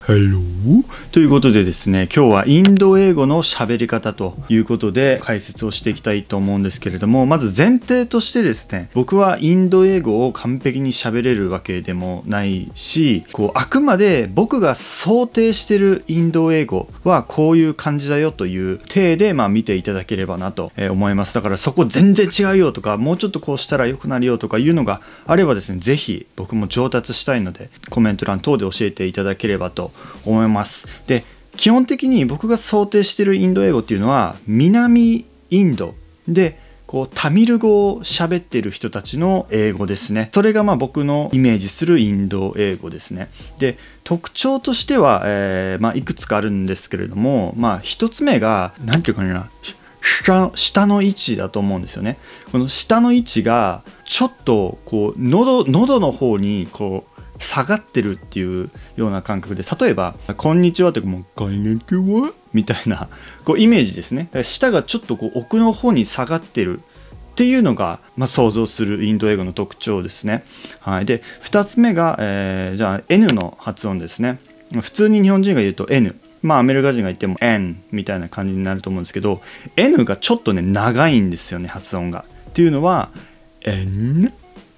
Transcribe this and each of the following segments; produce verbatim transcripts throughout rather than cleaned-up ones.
Hello? ということでですね、今日はインド英語の喋り方ということで解説をしていきたいと思うんですけれども、まず前提としてですね、僕はインド英語を完璧に喋れるわけでもないし、こうあくまで僕が想定してるインド英語はこういう感じだよという体でまあ見ていただければなと思います。だからそこ全然違うよとか、もうちょっとこうしたら良くなるよとかいうのがあればですね、ぜひ僕も上達したいのでコメント欄等で教えていただければと思います。で、基本的に僕が想定しているインド英語っていうのは南インドでこうタミル語を喋っている人たちの英語ですね。それがまあ僕のイメージするインド英語ですね。で、特徴としては、えーまあ、いくつかあるんですけれども、まあ一つ目が何ていうかな、下, 下の位置だと思うんですよね。この下の位置がちょっとこう喉喉の方にこう下がってるっていうような感覚で、例えば「こんにちは」ってもう「こんにちは」みたいなこうイメージですね。舌がちょっとこう奥の方に下がってるっていうのが、まあ、想像するインド英語の特徴ですね。はい、でふたつめが、えー、じゃあ N の発音ですね。普通に日本人が言うと N、まあアメリカ人が言っても N みたいな感じになると思うんですけど、 N がちょっとね長いんですよね、発音が。っていうのは N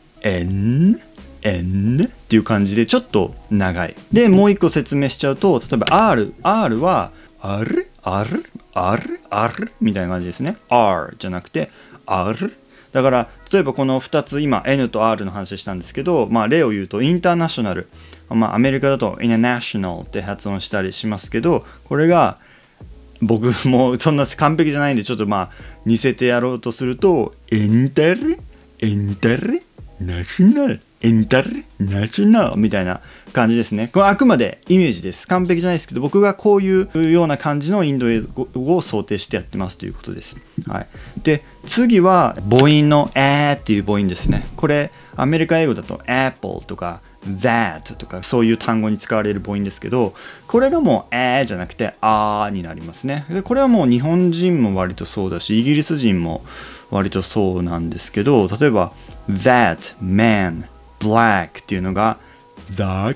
N N っていう感じでちょっと長い。でもう一個説明しちゃうと、例えば R R は R R R R みたいな感じですね。 R じゃなくて R だから、例えばこのふたつ、今 N と R の話したんですけど、まあ例を言うとインターナショナル、まあアメリカだと international って発音したりしますけど、これが僕もそんな完璧じゃないんでちょっとまあ似せてやろうとするとインターインターナショナルインターナショナルみたいな感じですね。これあくまでイメージです。完璧じゃないですけど、僕がこういうような感じのインド英語を想定してやってますということです。はい、で次は母音のえーっていう母音ですね。これアメリカ英語だと Apple とか That とかそういう単語に使われる母音ですけど、これがもうえーじゃなくてあーになりますね。でこれはもう日本人も割とそうだし、イギリス人も割とそうなんですけど、例えば That man black っていうのが That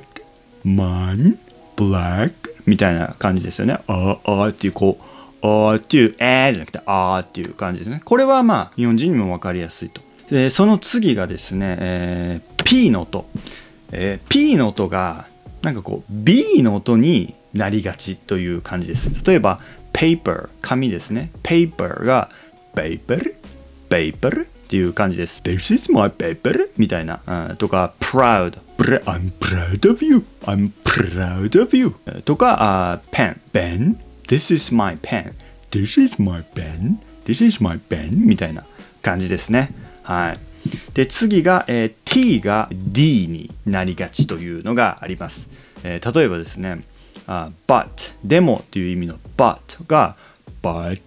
man black みたいな感じですよね。あーあーっていうこうあーっていうえーじゃなくてあーっていう感じですね。これはまあ日本人にも分かりやすいと。でその次がですね、えー、P の音、えー、P の音がなんかこう B の音になりがちという感じです。例えば paper 紙ですね。 paper が paper paper っていう感じです。 This is my paper みたいな、うん、とか proud I'm proud of you I'm proud of you とか、あ pen pen This is my pen This is my pen This is my pen みたいな感じですね。はい。で次が、えー、T が D になりがちというのがあります。えー、例えばですね、あ but でもっていう意味の but が but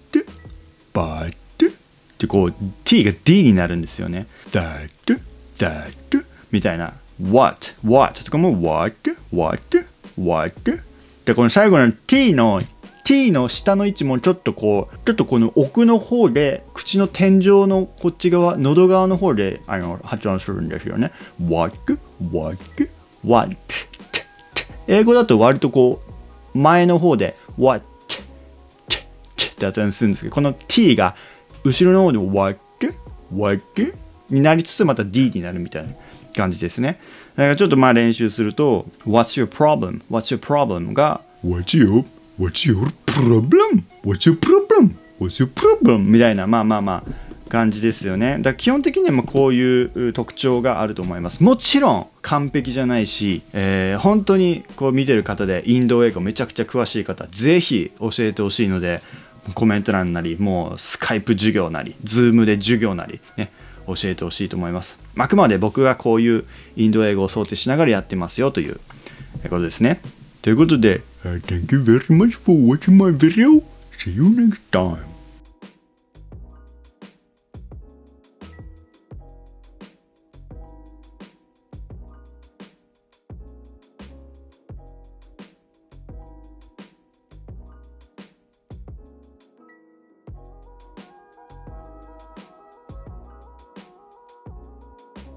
but ってこう T が D になるんですよね。that that みたいな what what とかも what what what でこの最後の T の T の下の位置もちょっとこうちょっとこの奥の方で口の天井のこっち側喉側の方であの発音するんですよね。 what what what 英語だと割とこう前の方で what って発音するんですけど、この T が後ろの方で what what になりつつまた D になるみたいな感じですね。だからちょっとまあ練習すると What's your problem? What's your problem? が What's your What's your problem? What's your problem? What's your problem? みたいなまあまあまあ感じですよね。だから基本的にはこういう特徴があると思います。もちろん完璧じゃないし、えー、本当にこう見てる方でインド英語めちゃくちゃ詳しい方ぜひ教えてほしいので、コメント欄なりもうスカイプ授業なりズームで授業なりね教えてほしいと思います。あくまで僕がこういうインド英語を想定しながらやってますよということですね。ということで、Thank you very much for watching my video. See you next time.